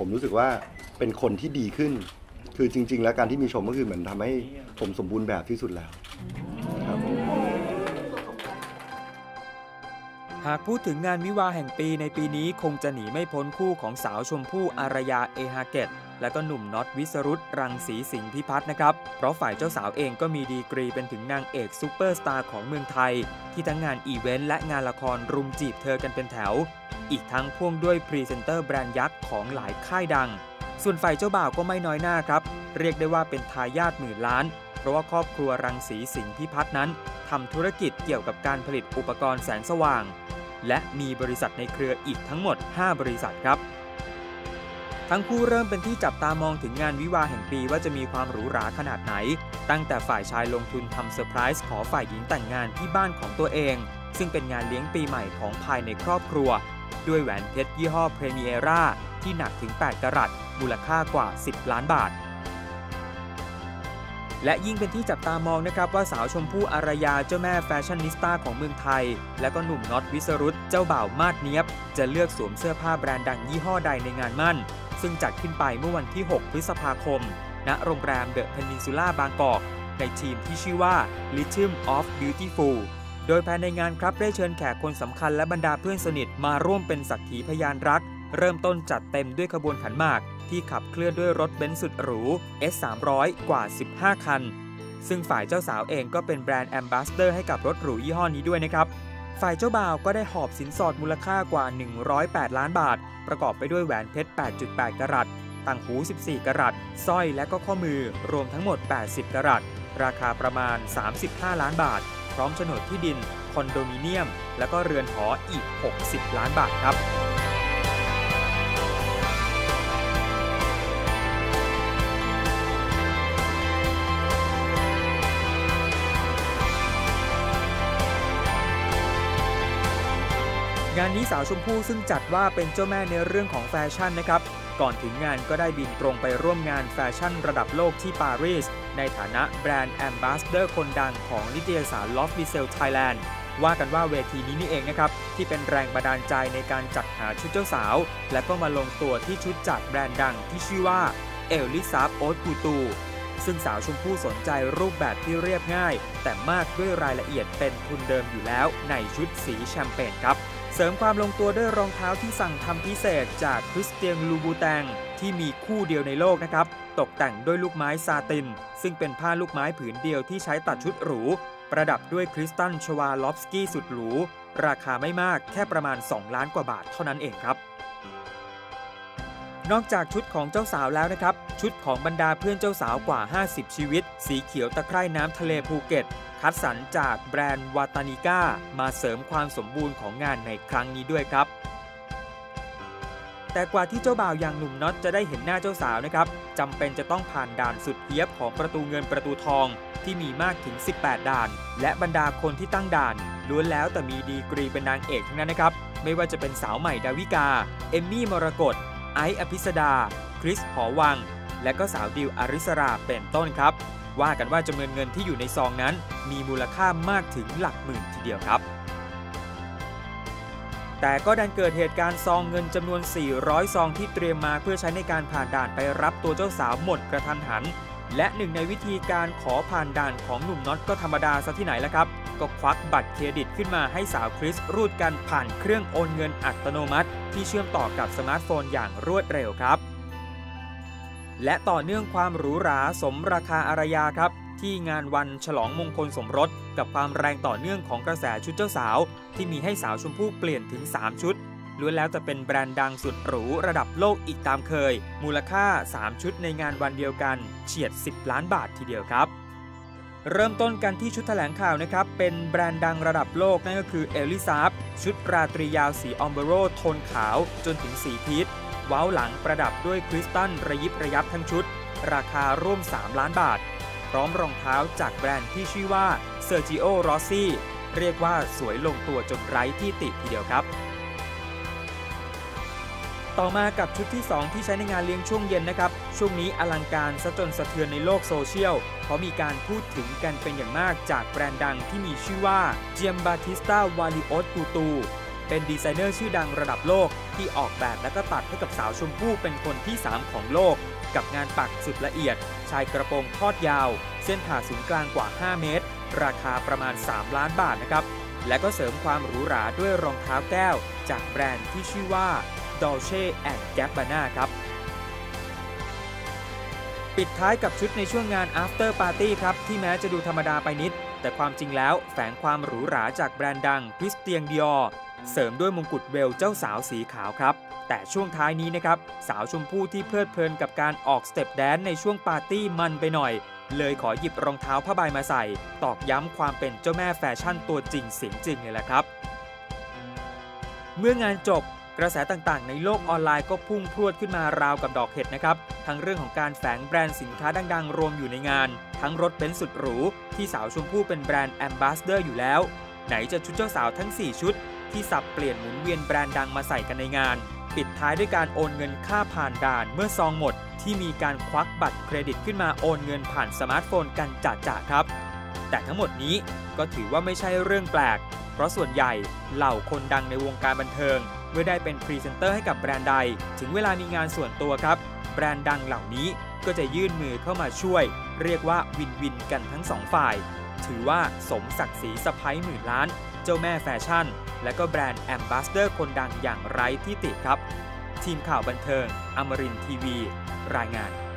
รู้สึกว่าเป็นคนที่ดีขึ้นคือจริงๆแล้วการที่มีชมก็คือเหมือนทำให้ผมสมบูรณ์แบบที่สุดแล้วครับหากพูดถึงงานวิวาห์แห่งปีในปีนี้คงจะหนีไม่พ้นคู่ของสาวชมพู่อารยาเอฮาเกตและก็หนุ่มน็อตวิสรุตรังสีสิงห์พิพัฒน์นะครับเพราะฝ่ายเจ้าสาวเองก็มีดีกรีเป็นถึงนางเอกซูเปอร์สตาร์ของเมืองไทยที่ทั้งงานอีเวนต์และงานละครรุมจีบเธอกันเป็นแถวอีกทั้งพ่วงด้วยพรีเซนเตอร์แบรนด์ยักษ์ของหลายค่ายดังส่วนฝ่ายเจ้าบ่าวก็ไม่น้อยหน้าครับเรียกได้ว่าเป็นทายาทหมื่นล้านเพราะว่าครอบครัวรังสีสิงห์พิพัฒน์นั้นทำธุรกิจเกี่ยวกับการผลิตอุปกรณ์แสงสว่างและมีบริษัทในเครืออีกทั้งหมด5บริษัทครับทั้งคู่เริ่มเป็นที่จับตามองถึงงานวิวาห์แห่งปีว่าจะมีความหรูหราขนาดไหนตั้งแต่ฝ่ายชายลงทุนทำเซอร์ไพรส์ขอฝ่ายหญิงแต่งงานที่บ้านของตัวเองซึ่งเป็นงานเลี้ยงปีใหม่ของภายในครอบครัวด้วยแหวนเพชรยี่ห้อเพรเมียร่าที่หนักถึง8กะรัตมูลค่ากว่า10ล้านบาทและยิ่งเป็นที่จับตามองนะครับว่าสาวชมพู่อารยาเจ้าแม่แฟชั่นนิสต้าของเมืองไทยและก็หนุ่มน็อตวิสรุตเจ้าบ่าวมาดเนียบจะเลือกสวมเสื้อผ้าแบรนด์ดังยี่ห้อใดในงานมั่นซึ่งจัดขึ้นไปเมื่อวันที่6พฤษภาคมณโรงแรมเดอะเพนินซูล่าบางกอกในทีมที่ชื่อว่า Rhythm of Beautiful โดยภายในงานครับได้เชิญแขกคนสำคัญและบรรดาเพื่อนสนิทมาร่วมเป็นสักขีพยานรักเริ่มต้นจัดเต็มด้วยขบวนขันหมากที่ขับเคลื่อนด้วยรถเบนซ์สุดหรู S300 กว่า15คันซึ่งฝ่ายเจ้าสาวเองก็เป็นแบรนด์แอมบาสเดอร์ให้กับรถหรูยี่ห้อนี้ด้วยนะครับฝ่ายเจ้าบ่าวก็ได้หอบสินสอดมูลค่ากว่า108ล้านบาทประกอบไปด้วยแหวนเพชร 8.8 กะรัตต่างหู 14 กะรัตสร้อยและก็ข้อมือรวมทั้งหมด 80 กะรัตราคาประมาณ35ล้านบาทพร้อมโฉนดที่ดินคอนโดมิเนียมและก็เรือนหออีก60ล้านบาทครับงานนี้สาวชมพู่ซึ่งจัดว่าเป็นเจ้าแม่ในเรื่องของแฟชั่นนะครับก่อนถึงงานก็ได้บินตรงไปร่วมงานแฟชั่นระดับโลกที่ปารีสในฐานะแบรนด์แอมบาสเดอร์คนดังของนิตยสาร Love Resell Thailand ว่ากันว่าเวทีนี้นี่เองนะครับที่เป็นแรงบันดาลใจในการจัดหาชุดเจ้าสาวและก็มาลงตัวที่ชุดจากแบรนด์ดังที่ชื่อว่าเอลลิซาโอ๊ตกูตูซึ่งสาวชมพู่สนใจรูปแบบที่เรียบง่ายแต่มากด้วยรายละเอียดเป็นทุนเดิมอยู่แล้วในชุดสีแชมเปญครับเสริมความลงตัวด้วยรองเท้าที่สั่งทำพิเศษจากคริสเตียนลูบูแตงที่มีคู่เดียวในโลกนะครับตกแต่งด้วยลูกไม้ซาตินซึ่งเป็นผ้าลูกไม้ผืนเดียวที่ใช้ตัดชุดหรูประดับด้วยคริสตัลชวาลอฟสกี้สุดหรูราคาไม่มากแค่ประมาณ2ล้านกว่าบาทเท่านั้นเองครับนอกจากชุดของเจ้าสาวแล้วนะครับชุดของบรรดาเพื่อนเจ้าสาวกว่า50ชีวิตสีเขียวตะไคร่น้ำทะเลภูเก็ตคัดสรรจากแบรนด์วาตานิก้ามาเสริมความสมบูรณ์ของงานในครั้งนี้ด้วยครับแต่กว่าที่เจ้าบ่าวอย่างหนุ่มน็อตจะได้เห็นหน้าเจ้าสาวนะครับจำเป็นจะต้องผ่านด่านสุดเฮี้ยบของประตูเงินประตูทองที่มีมากถึง18ด่านและบรรดาคนที่ตั้งด่านล้วนแล้วแต่มีดีกรีเป็นนางเอกทั้งนั้นนะครับไม่ว่าจะเป็นสาวใหม่ดาวิกาเอมมี่มรกตไอซ์อภิสดาคริสหอวังและก็สาวดิวอาริสราเป็นต้นครับว่ากันว่าจำนวนเงินที่อยู่ในซองนั้นมีมูลค่ามากถึงหลักหมื่นทีเดียวครับแต่ก็ดันเกิดเหตุการณ์ซองเงินจำนวน400ซองที่เตรียมมาเพื่อใช้ในการผ่านด่านไปรับตัวเจ้าสาวหมดกระทันหันและหนึ่งในวิธีการขอผ่านด่านของหนุ่มน็อตก็ธรรมดาซะที่ไหนละครับก็ควักบัตรเครดิตขึ้นมาให้สาวคริสรูดกันผ่านเครื่องโอนเงินอัตโนมัติที่เชื่อมต่อกับสมาร์ทโฟนอย่างรวดเร็วครับและต่อเนื่องความหรูหราสมราคาอารยาครับที่งานวันฉลองมงคลสมรสกับความแรงต่อเนื่องของกระแสชุดเจ้าสาวที่มีให้สาวชมพู่เปลี่ยนถึง3ชุดล้วนแล้วจะเป็นแบรนด์ดังสุดหรูระดับโลกอีกตามเคยมูลค่า3ชุดในงานวันเดียวกันเฉียด10ล้านบาททีเดียวครับเริ่มต้นกันที่ชุดแถลงข่าวนะครับเป็นแบรนด์ดังระดับโลกนั่นก็คือเอลลิซาชุดราตรียาวสีออมเบโรโทนขาวจนถึงสีพีชเว้าหลังประดับด้วยคริสตัลระยิบระยับทั้งชุดราคาร่วม3ล้านบาทพร้อมรองเท้าจากแบรนด์ที่ชื่อว่าเซอร์จิโอรอสซี่เรียกว่าสวยลงตัวจนไร้ที่ติทีเดียวครับต่อมากับชุดที่2ที่ใช้ในงานเลี้ยงช่วงเย็นนะครับช่วงนี้อลังการซะจนสะเทือนในโลกโซเชียลเพราะมีการพูดถึงกันเป็นอย่างมากจากแบรนด์ดังที่มีชื่อว่าเจียมบาติสตาวาลิโอสกูตูเป็นดีไซเนอร์ชื่อดังระดับโลกที่ที่ออกแบบและก็ตัดให้กับสาวชมพู่เป็นคนที่ 3 ของโลกกับงานปักสุดละเอียดชายกระโปรงทอดยาวเส้นผ่าศูนย์กลางกว่า 5 เมตรราคาประมาณ 3 ล้านบาทนะครับและก็เสริมความหรูหราด้วยรองเท้าแก้วจากแบรนด์ที่ชื่อว่า Dolce & Gabbana ครับปิดท้ายกับชุดในช่วงงาน After Party ครับที่แม้จะดูธรรมดาไปนิดแต่ความจริงแล้วแฝงความหรูหราจากแบรนด์ดัง Christian Dior เสริมด้วยมงกุฎเวลเจ้าสาวสีขาวครับแต่ช่วงท้ายนี้นะครับสาวชมพู่ที่เพลิดเพลินกับการออกสเต็ปแดนซ์ในช่วงปาร์ตี้มันไปหน่อยเลยขอหยิบรองเท้าผ้าใบมาใส่ตอกย้ำความเป็นเจ้าแม่แฟชั่นตัวจริงเสียงจริงเลยแหละครับเมื่องานจบกระแสต่างๆในโลกออนไลน์ก็พุ่งพรวดขึ้นมาราวกับดอกเห็ดนะครับทั้งเรื่องของการแฝงแบรนด์สินค้าดังๆรวมอยู่ในงานทั้งรถเบนซ์สุดหรูที่สาวชมพู่เป็นแบรนด์แอมบาสเดอร์อยู่แล้วไหนจะชุดเจ้าสาวทั้ง4ชุดที่สับเปลี่ยนหมุนเวียนแบรนด์ดังมาใส่กันในงานปิดท้ายด้วยการโอนเงินค่าผ่านด่านเมื่อซองหมดที่มีการควักบัตรเครดิตขึ้นมาโอนเงินผ่านสมาร์ทโฟนกันจ่าๆครับแต่ทั้งหมดนี้ก็ถือว่าไม่ใช่เรื่องแปลกเพราะส่วนใหญ่เหล่าคนดังในวงการบันเทิงเมื่อได้เป็นพรีเซนเตอร์ให้กับแบรนด์ใดถึงเวลามีงานส่วนตัวครับแบรนด์ดังเหล่านี้ก็จะยื่นมือเข้ามาช่วยเรียกว่าวินวินกันทั้งสองฝ่ายถือว่าสมศักดิ์ศรีสะใภ้หมื่นล้านเจ้าแม่แฟชั่นและก็แบรนด์แอมบาสเดอร์คนดังอย่างไร้ที่ติครับทีมข่าวบันเทิงอมรินทร์ทีวีรายงาน